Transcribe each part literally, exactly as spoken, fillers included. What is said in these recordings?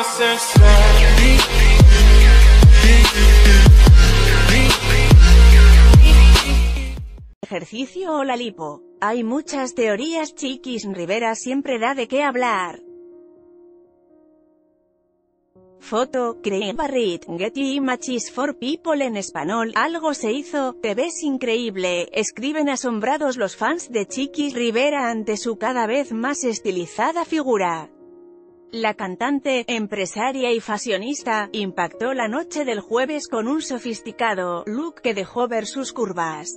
Ejercicio o la lipo. Hay muchas teorías. Chiquis Rivera siempre da de qué hablar. Foto, Craig Barrett, Getty Images for People en español. Algo se hizo, te ves increíble, escriben asombrados los fans de Chiquis Rivera ante su cada vez más estilizada figura. La cantante, empresaria y fashionista, impactó la noche del jueves con un sofisticado look que dejó ver sus curvas.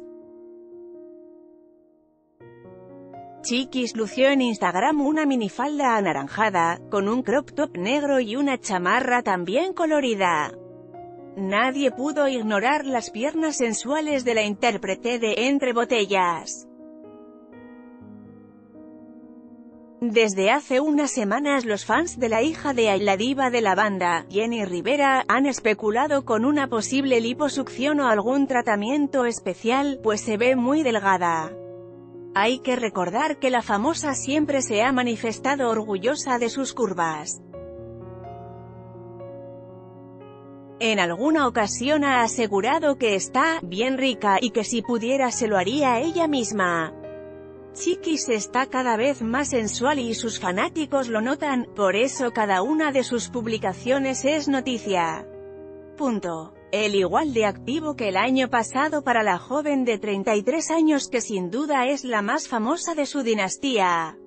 Chiquis lució en Instagram una minifalda anaranjada, con un crop top negro y una chamarra también colorida. Nadie pudo ignorar las piernas sensuales de la intérprete de Entre Botellas. Desde hace unas semanas los fans de la hija de la diva de la banda, Jenni Rivera, han especulado con una posible liposucción o algún tratamiento especial, pues se ve muy delgada. Hay que recordar que la famosa siempre se ha manifestado orgullosa de sus curvas. En alguna ocasión ha asegurado que está bien rica, y que si pudiera se lo haría ella misma. Chiquis está cada vez más sensual y sus fanáticos lo notan, por eso cada una de sus publicaciones es noticia. Punto. El igual de activo que el año pasado para la joven de treinta y tres años que sin duda es la más famosa de su dinastía.